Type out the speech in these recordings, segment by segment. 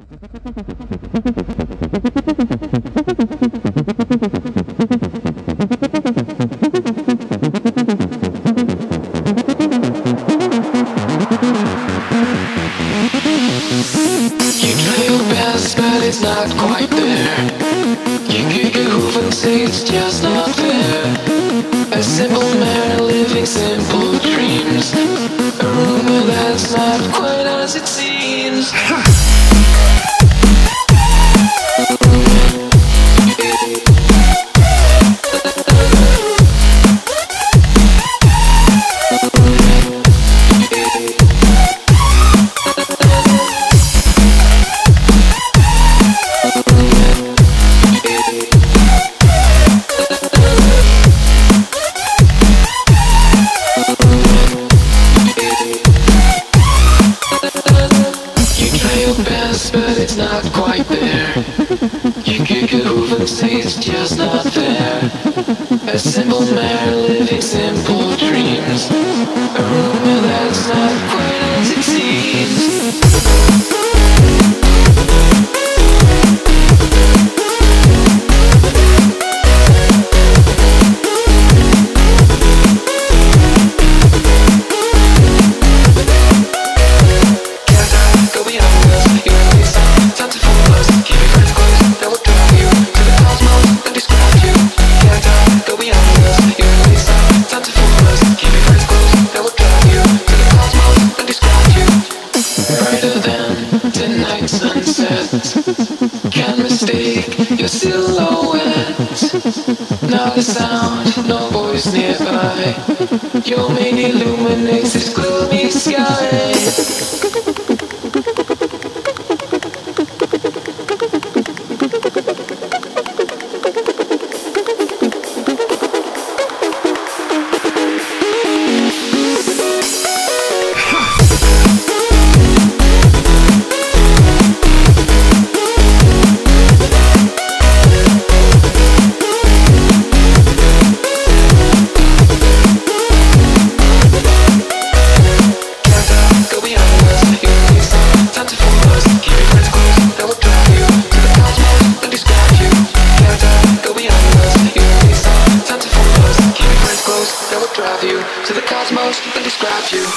It's not quite there. You kick a hoof and say it's just not there. A simple man living simple dreams. A rumor that's not quite as it seems. But it's not quite there. You kick a hoof and say it's just not there. A simple man living simple dreams. A rumor that's not quite as it seems. Can't mistake your silhouette. Not a sound, no voice nearby. Your main illuminates this gloomy sky. That will drive you to the cosmos and describe you.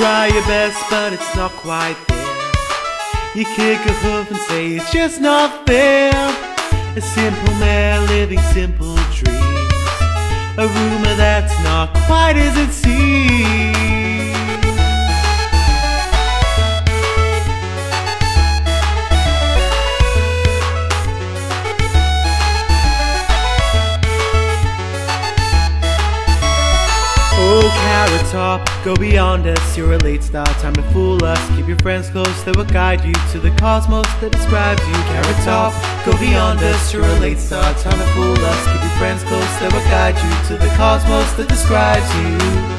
try your best, but it's not quite there. You kick a hoof and say it's just not fair. A simple man living simple dreams, a rumor that's not quite as it seems. Oh, Carrot Top, go beyond us, you're a late star, time to fool us. Keep your friends close, they will guide you to the cosmos that describes you. Carrot Top, go beyond us, you're a late star, time to fool us. Keep your friends close, they will guide you to the cosmos that describes you.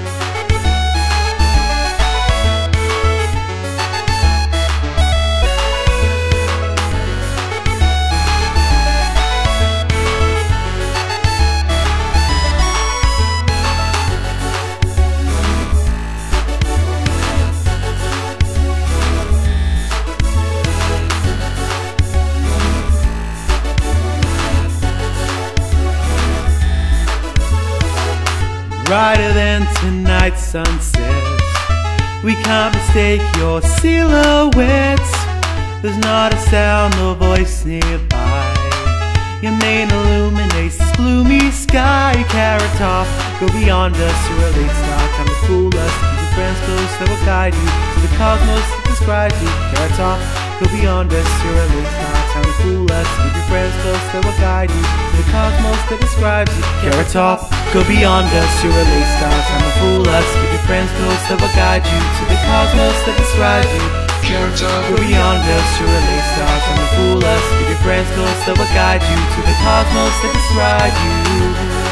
Brighter than tonight's sunset, we can't mistake your silhouettes. There's not a sound or voice nearby. Your mane illuminates this gloomy sky. Carrot Top, go beyond us, you're a late star, time to fool us. Keep your friends close, they will guide you to the cosmos that describes you. Carrot Top, go beyond us, you're a late star, time to fool us. Keep your friends close, they will guide you to the cosmos that describes you. Carrot Top, go beyond us, you're a late star, time to fool us. Keep your friends close, they will guide you to the cosmos that describes you. Carrot Top, go beyond us, you're a late star, time to fool us. Keep your friends close, they will guide you to the cosmos that describes you.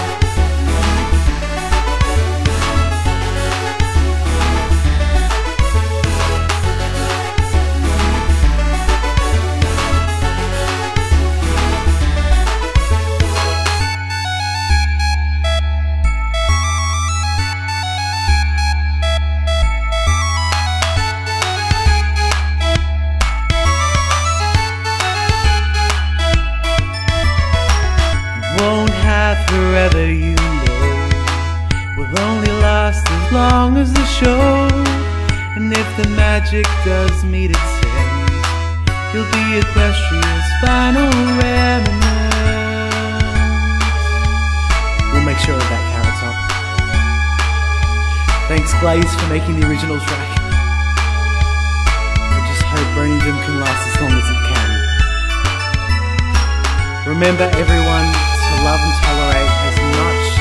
Won't have forever, you know, will only last as long as the show. And if the magic does meet its end, you'll be Equestria's final remnant. We'll make sure of that, Carrot Top. Thanks, Blaze, for making the original track. I just hope Bronydom can last as long as it can. Remember, everyone, to love and tolerate as much